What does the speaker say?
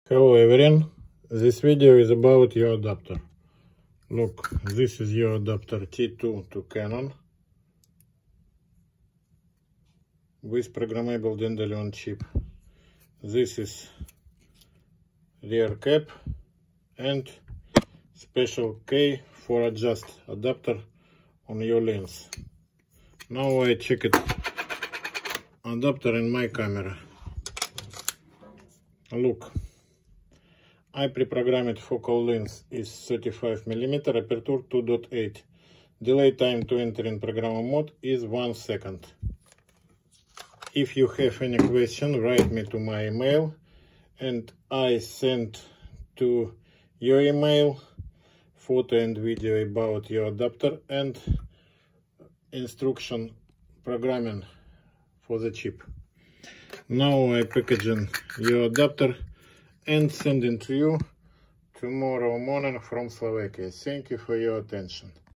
Hello everyone, this video is about your adapter. Look, this is your adapter T2 to Canon with programmable Dandelion chip. This is rear cap and special key for adjust adapter on your lens. Now I check it adapter in my camera. Look, I pre-programmed focal length is 35mm, aperture 2.8. Delay time to enter in program mode is 1 second. If you have any question, write me to my email and I send to your email photo and video about your adapter and instruction programming for the chip. Now I packaging your adapter and sending to you tomorrow morning from Slovakia. Thank you for your attention.